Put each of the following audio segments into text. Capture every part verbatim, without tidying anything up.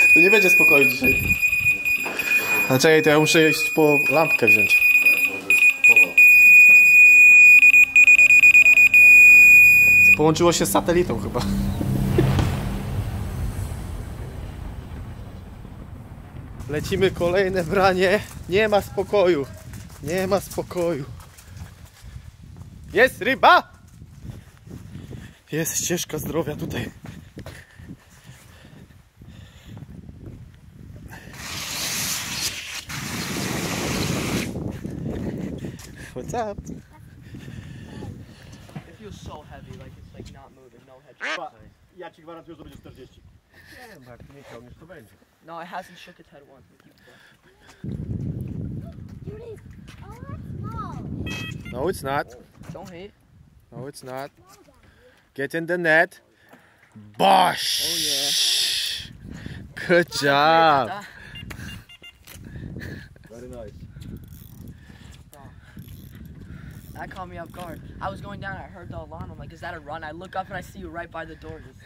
To nie będzie spokoju dzisiaj. A czekaj, to ja muszę iść po lampkę wziąć. Połączyło się z satelitą chyba. Lecimy kolejne branie. Nie ma spokoju. Nie ma spokoju. Jest ryba! Jest ścieżka zdrowia tutaj. What's up? It feels so heavy, like it's like not moving, no head. Ja ci gwarantuję, że to będzie czterdzieści. Nie, bo jak ty nie ciągniesz, to będzie. No, it hasn't shook its head once. No, it's not. Don't hate. No, it's not. Get in the net. Bosh! Oh yeah. Good job. Very nice. That caught me off guard. I was going down, I heard the alarm. I'm like, is that a run? I look up and I see you right by the door. Just...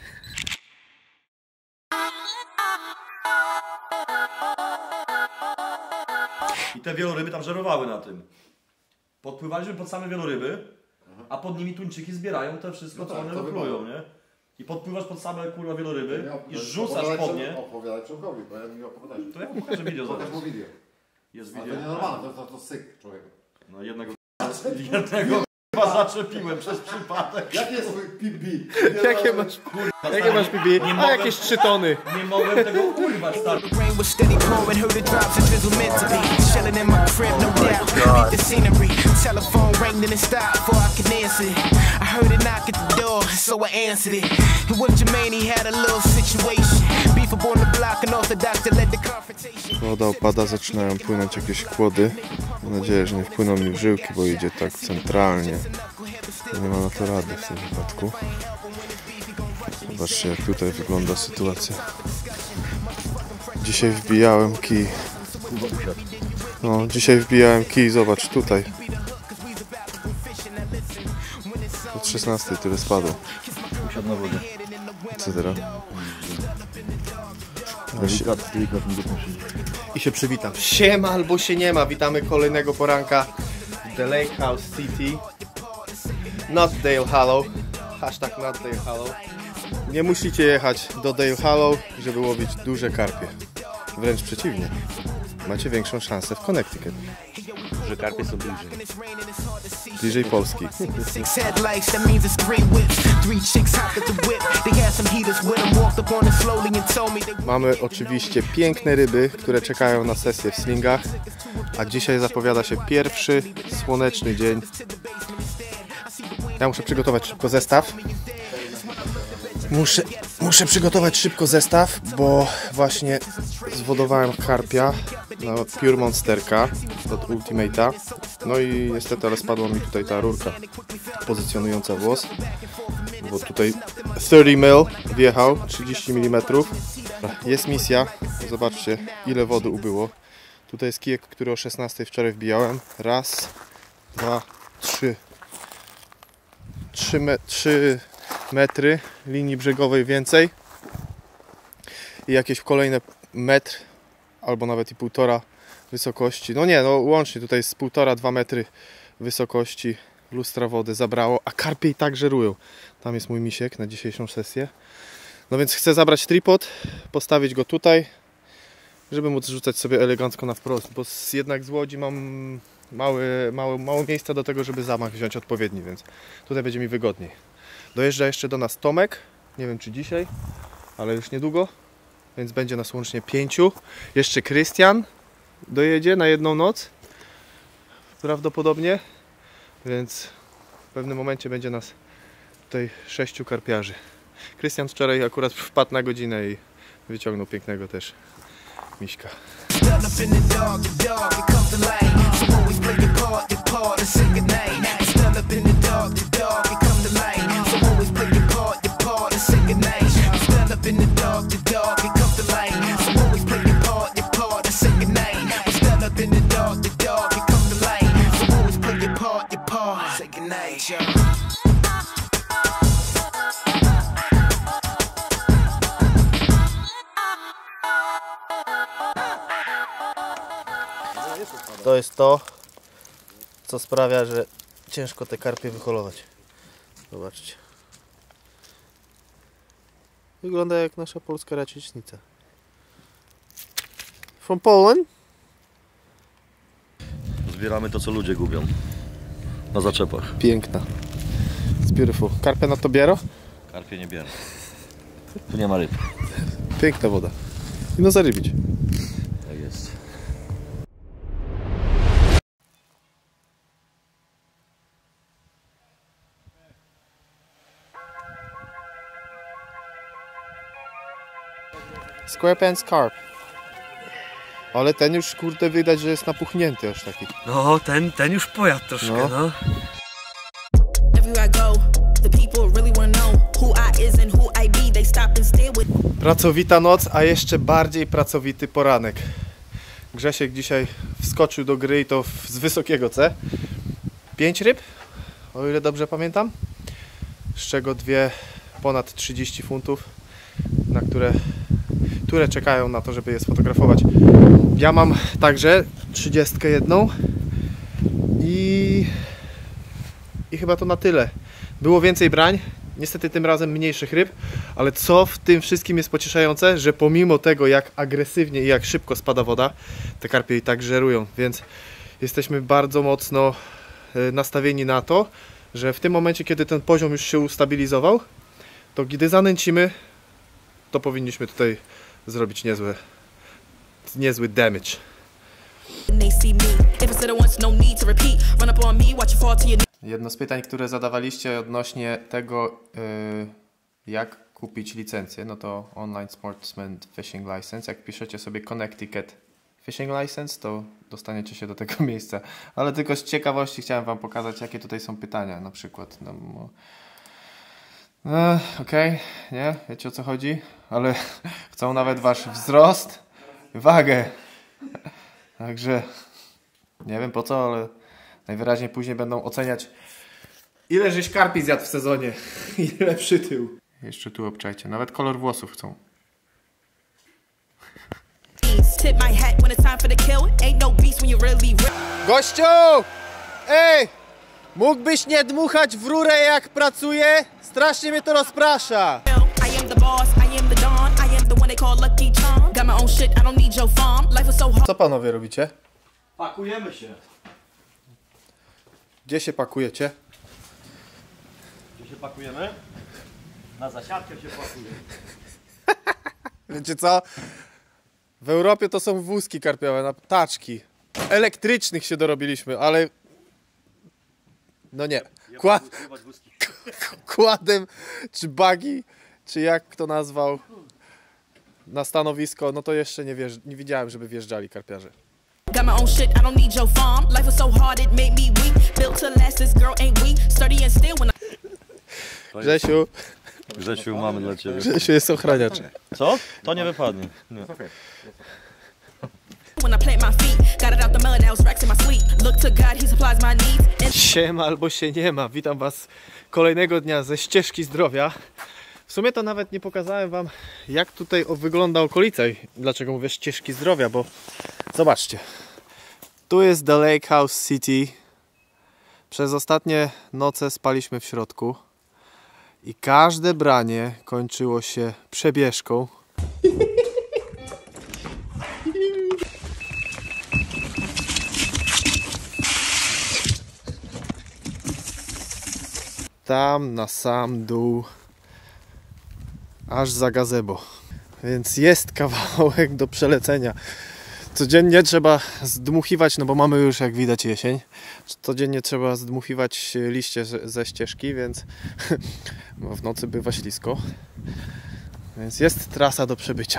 I te wieloryby tam żerowały na tym. Podpływaliśmy pod same wieloryby, a pod nimi tuńczyki zbierają te wszystko, No co tak, one to wyplują, nie? I podpływasz pod same kurwa wieloryby Nie, i rzucasz pod nie. Opowiadaj Przemkowi, bo ja mi opowiadałem. To ja mu pokażę video Pokaż zaraz. mu video. Jest A to video. nie normalne, to, to, to syk człowieku. No jednego jednego chyba zaczepiłem przez przypadek. Jaki jest twój P B? Jakie masz, jakie masz P B? A jakieś trzy tony. Nie mogłem tego urwać, stary. Rain was steady pouring, heard the drops, it drizzle meant to be. Chilling in my crib, no doubt. Beat the scenery. Telephone rang and it stopped before I could answer it. I heard it knock at the door, so I answered it. And with Jermaine, he had a little situation. Beef up on the block, and orthodox to let the confrontation. Woda opada, zaczynają płynąć jakieś kłody. Mam nadzieję, że nie wpłyną mi w żyłki, bo idzie tak centralnie. Nie ma na to rady w tym wypadku. Zobaczcie, jak tutaj wygląda sytuacja. Dzisiaj wbijałem kij. No, dzisiaj wbijałem kij, zobacz tutaj. Od szesnastej tyle spadło. Usiadł na wodzie. Co teraz? I się przywitam. Siema albo się nie ma. Witamy kolejnego poranka w The Lake House City. Not Dale Hollow. Hashtag not Dale Hollow. Nie musicie jechać do Dale Hollow, żeby łowić duże karpie. Wręcz przeciwnie. Macie większą szansę w Connecticut. Że karpie są bliżej. Bliżej Polski. Six headlights, that means it's three whips. Three chicks hopped at the whip. They had some heaters with them, walked up on it slowly and told me they... Mamy oczywiście piękne ryby, które czekają na sesję w slingach. A dzisiaj zapowiada się pierwszy słoneczny dzień. Ja muszę przygotować szybko zestaw. Muszę, muszę przygotować szybko zestaw, bo właśnie zwodowałem karpia na Pure Monsterka od Ultimate'a. No i niestety, ale spadła mi tutaj ta rurka pozycjonująca włos, bo tutaj trzydzieści mil wjechał, trzydzieści milimetrów. Jest misja, zobaczcie ile wody ubyło. Tutaj jest kijek, który o szesnastej wczoraj wbijałem. Raz, dwa, trzy. Trzy, me trzy metry linii brzegowej więcej i jakieś kolejne metr albo nawet i półtora wysokości. No nie, no łącznie tutaj z półtora, dwa metry wysokości lustra wody zabrało, a karpie i tak żerują. Tam jest mój misiek na dzisiejszą sesję. No więc chcę zabrać tripod, postawić go tutaj, żeby móc rzucać sobie elegancko na wprost, bo z, jednak z łodzi mam mały, mały, mało miejsca do tego, żeby zamach wziąć odpowiedni, więc tutaj będzie mi wygodniej. Dojeżdża jeszcze do nas Tomek, nie wiem czy dzisiaj, ale już niedługo, więc będzie nas łącznie pięciu. Jeszcze Krystian dojedzie na jedną noc, prawdopodobnie, więc w pewnym momencie będzie nas tutaj sześciu karpiarzy. Krystian wczoraj akurat wpadł na godzinę i wyciągnął pięknego też miśka. To jest to, co sprawia, że ciężko te karpie wyholować. Zobaczcie. Wygląda jak nasza polska racicznica. From Poland? Zbieramy to, co ludzie gubią. Na zaczepach. Piękna. It's beautiful. Karpia na to biero? Karpie nie bierą. Tu nie ma ryb. Piękna woda. I no zarybić. Tak jest. Square carp. Ale ten już kurde widać, że jest napuchnięty aż taki. No, ten, ten już pojadł troszkę, No. no. Everywhere I go, the people really wanna know who I is and who I be. They stop and stare with. Pracowita noc, a jeszcze bardziej pracowity poranek. Grzesiek dzisiaj wskoczył do gry i to w- z wysokiego C. Pięć ryb, o ile dobrze pamiętam. Z czego dwie ponad trzydzieści funtów, na które, które czekają na to, żeby je sfotografować. Ja mam także trzydziestkę jedną i, i chyba to na tyle. Było więcej brań, niestety tym razem mniejszych ryb, ale co w tym wszystkim jest pocieszające, że pomimo tego, jak agresywnie i jak szybko spada woda, te karpie i tak żerują, więc jesteśmy bardzo mocno e, nastawieni na to, że w tym momencie, kiedy ten poziom już się ustabilizował, to gdy zanęcimy, to powinniśmy tutaj zrobić niezły, niezły damage. And they see me. If I said it once, no need to repeat. Run up on me, watch you fall to your knees. Jedno z pytań, które zadawaliście odnośnie tego, yy, jak kupić licencję, no to Online Sportsman Fishing License. Jak piszecie sobie Connecticut Fishing License, to dostaniecie się do tego miejsca. Ale tylko z ciekawości chciałem Wam pokazać, jakie tutaj są pytania, na przykład. No, no, no, okej, okay, nie? Wiecie, o co chodzi? Ale chcą nawet Wasz wzrost, wagę. Także nie wiem po co, ale najwyraźniej później będą oceniać, ile żeś karpi zjadł w sezonie, ile przytył. Jeszcze tu obczajcie, nawet kolor włosów chcą. Tip my hat when it's time for the kill. Ain't no beast when you really real. Gościu! Ej! Mógłbyś nie dmuchać w rurę, jak pracuję? Strasznie mnie to rozprasza. I am the boss, I am the dawn, I am the one they call Lucky Charm. Got my own shit, I don't need your farm. Life was so hard. Co panowie robicie? Pakujemy się. Gdzie się pakujecie? Gdzie się pakujemy? Na zasiadkę się pakujemy. Wiecie co? W Europie to są wózki karpiowe, na taczki. Elektrycznych się dorobiliśmy, ale... No nie. Kład... Kładem, czy buggy, czy jak kto nazwał, na stanowisko, no to jeszcze nie, wjeżdż... nie widziałem, żeby wjeżdżali karpiarze. Got my own shit, I don't need your farm. Life was so hard, it made me weak. Built to last, this girl ain't weak. Sturdy and still when I... Grzesiu, Grzesiu, mamy dla Ciebie. Grzesiu jest ochraniacz. Co? To nie wypadnie. Nie. When I plant my feet, got it out the mud, now it's racks in my sleep. Look to God, he supplies my needs. And Siema albo się nie ma. Witam Was kolejnego dnia ze ścieżki zdrowia. W sumie to nawet nie pokazałem Wam, jak tutaj o- wygląda okolica i dlaczego mówię ścieżki zdrowia, bo zobaczcie. Tu jest The Lake House City. Przez ostatnie noce spaliśmy w środku i każde branie kończyło się przebieżką. Tam na sam dół, aż za gazebo. Więc jest kawałek do przelecenia. Codziennie trzeba zdmuchiwać, no bo mamy już, jak widać, jesień. Codziennie trzeba zdmuchiwać liście ze- ze ścieżki, więc w nocy bywa ślisko. Więc jest trasa do przebycia.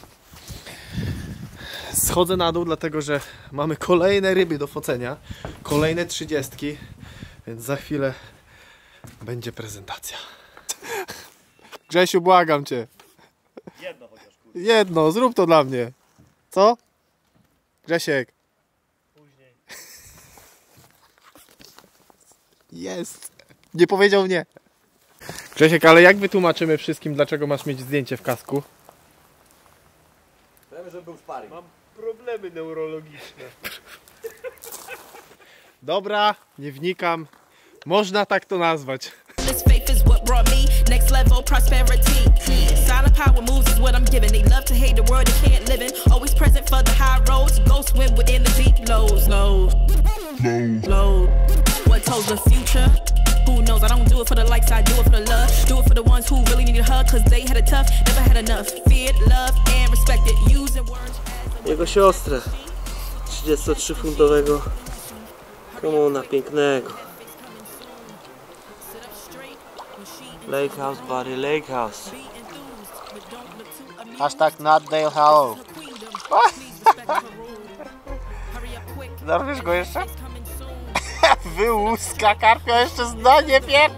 Schodzę na dół, dlatego że mamy kolejne ryby do focenia. Kolejne trzydziestki, więc za chwilę będzie prezentacja. Grzesiu, błagam Cię. Jedno chociaż, kurde. Jedno, zrób to dla mnie. Co? Grzesiek. Później. Jest. Nie powiedział nie. Grzesiek, ale jak wytłumaczymy wszystkim, dlaczego masz mieć zdjęcie w kasku? Wiemy, że był sparring. Mam problemy neurologiczne. Dobra, nie wnikam. Można tak to nazwać. This faith is what brought me next level prosperity. Silent power moves is what I'm giving. They love to hate the world they can't live in. Always present for the high roads. Go swim within the deep lows. Lows. Low. What told the future? Who knows? I don't do it for the likes, I do it for the love. Do it for the ones who really need a hug, cause they had it tough, never had enough. Feared, loved, and respected. Using words. Jego siostrę trzydziestotrzyfuntowego komuna pięknego. Lake House, buddy, Lake House. Hashtag not Dale Hollow. Dorwiesz go jeszcze? Wyłuska karpia jeszcze z dna, nie pier...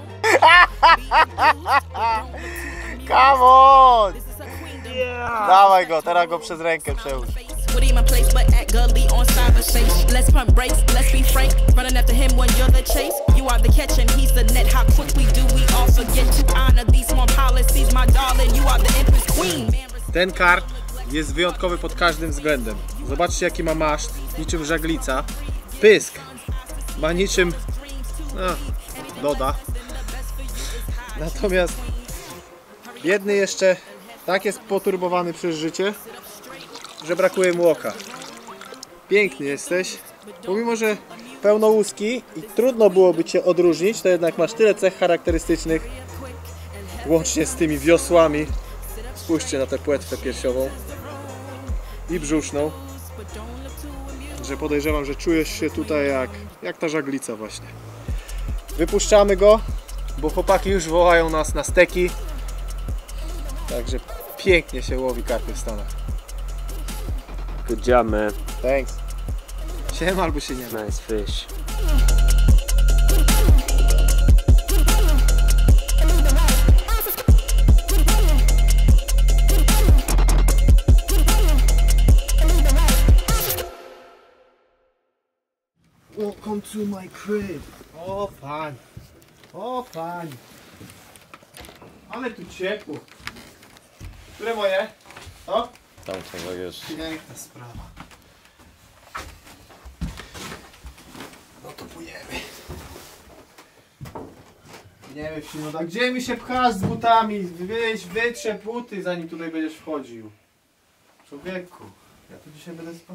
Come on! Yeah. Dawaj go, teraz go przez rękę przełóż. My place, but at gully on cyber chase. Let's pump brakes, let's be frank. Running after him when you're the chase. You are the catch and he's the net. How quickly do we all forget to honor these small policies, my darling? You are the empress queen. Ten karp jest wyjątkowy pod każdym względem. Zobaczcie jaki ma maszt, niczym żaglica. Pysk ma niczym... No, doda. Natomiast biedny jeszcze tak jest poturbowany przez życie, że brakuje mu oka. Piękny jesteś, pomimo że pełno łuski i trudno byłoby Cię odróżnić, to jednak masz tyle cech charakterystycznych, łącznie z tymi wiosłami. Spójrzcie na tę płetwę piersiową i brzuszną, że podejrzewam, że czujesz się tutaj jak, jak ta żaglica właśnie. Wypuszczamy go, bo chłopaki już wołają nas na steki, także pięknie się łowi karpie w Stanach. Good job, man. Thanks. Siema albo się nie ma. Nice fish. Welcome to my crib. O pan. O pan. Ale tu ciepło. Które moje? To? Tam co jest. Piękna sprawa. No to płyniemy. Płyniemy w środę. Gdzie mi się pchasz z butami? Wyjdź, wytrze buty, zanim tutaj będziesz wchodził. Człowieku, ja tu dzisiaj będę spał.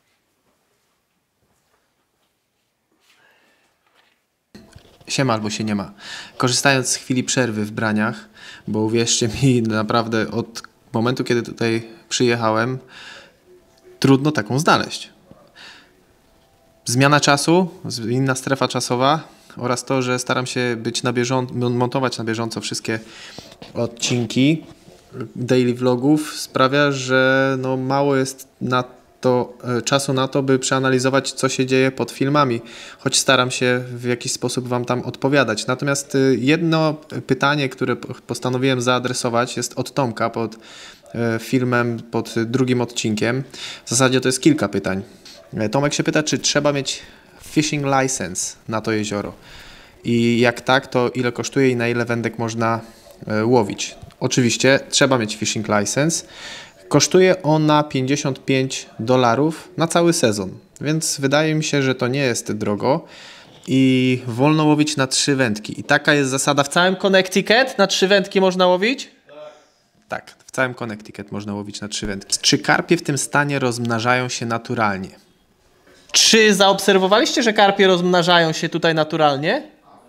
Siema albo się nie ma. Korzystając z chwili przerwy w braniach, bo uwierzcie mi, naprawdę od momentu, kiedy tutaj przyjechałem, trudno taką znaleźć. Zmiana czasu, inna strefa czasowa oraz to, że staram się być na bieżąco, montować na bieżąco wszystkie odcinki daily vlogów sprawia, że no mało jest na to czasu na to, by przeanalizować, co się dzieje pod filmami, choć staram się w jakiś sposób Wam tam odpowiadać. Natomiast jedno pytanie, które postanowiłem zaadresować, jest od Tomka pod filmem, pod drugim odcinkiem. W zasadzie to jest kilka pytań. Tomek się pyta, czy trzeba mieć fishing license na to jezioro i jak tak, to ile kosztuje i na ile wędek można łowić. Oczywiście trzeba mieć fishing license. Kosztuje ona pięćdziesiąt pięć dolarów na cały sezon, więc wydaje mi się, że to nie jest drogo i wolno łowić na trzy wędki. I taka jest zasada w całym Connecticut, na trzy wędki można łowić? Tak, w całym Connecticut można łowić na trzy wędki. Czy karpie w tym stanie rozmnażają się naturalnie? Czy zaobserwowaliście, że karpie rozmnażają się tutaj naturalnie?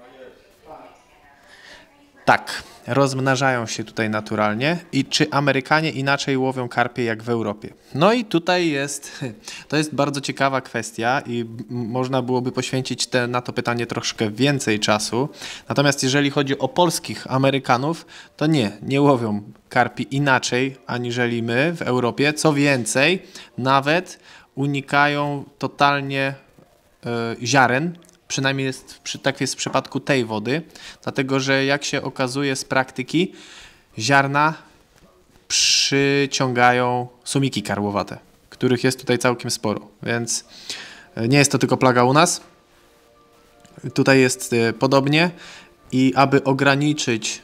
Tak, rozmnażają się tutaj naturalnie. I czy Amerykanie inaczej łowią karpie jak w Europie? No i tutaj jest, to jest bardzo ciekawa kwestia i można byłoby poświęcić te, na to pytanie troszkę więcej czasu. Natomiast jeżeli chodzi o polskich Amerykanów, to nie, nie łowią karpi inaczej aniżeli my w Europie. Co więcej, nawet unikają totalnie y, ziaren. Przynajmniej jest, tak jest w przypadku tej wody, dlatego że jak się okazuje z praktyki, ziarna przyciągają sumiki karłowate, których jest tutaj całkiem sporo, więc nie jest to tylko plaga u nas. Tutaj jest podobnie i aby ograniczyć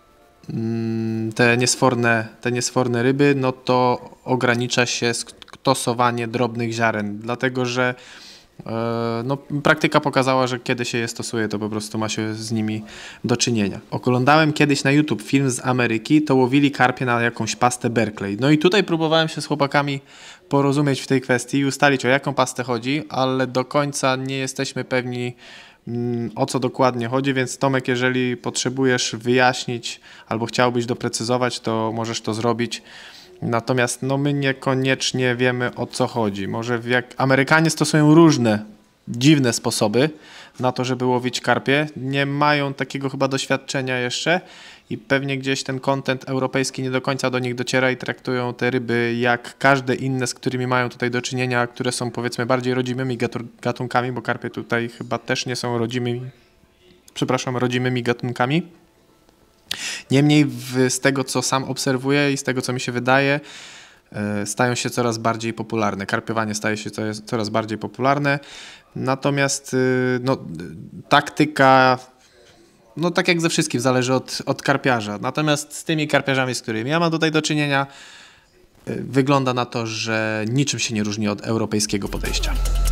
te niesforne, te niesforne ryby, no to ogranicza się stosowanie drobnych ziaren, dlatego że No, praktyka pokazała, że kiedy się je stosuje, to po prostu ma się z nimi do czynienia. Oglądałem kiedyś na YouTube film z Ameryki, to łowili karpie na jakąś pastę Berkeley. No i tutaj próbowałem się z chłopakami porozumieć w tej kwestii i ustalić, o jaką pastę chodzi, ale do końca nie jesteśmy pewni, o co dokładnie chodzi, więc Tomek, jeżeli potrzebujesz wyjaśnić albo chciałbyś doprecyzować, to możesz to zrobić. Natomiast no, my niekoniecznie wiemy, o co chodzi. Może jak Amerykanie stosują różne dziwne sposoby na to, żeby łowić karpie. Nie mają takiego chyba doświadczenia jeszcze i pewnie gdzieś ten content europejski nie do końca do nich dociera i traktują te ryby jak każde inne, z którymi mają tutaj do czynienia, które są powiedzmy bardziej rodzimymi gatunkami, bo karpie tutaj chyba też nie są rodzimymi, przepraszam, rodzimymi gatunkami. Niemniej w, z tego, co sam obserwuję i z tego, co mi się wydaje, stają się coraz bardziej popularne. Karpiowanie staje się coraz bardziej popularne. Natomiast no, taktyka, no tak jak ze wszystkim, zależy od, od karpiarza. Natomiast z tymi karpiarzami, z którymi ja mam tutaj do czynienia, wygląda na to, że niczym się nie różni od europejskiego podejścia.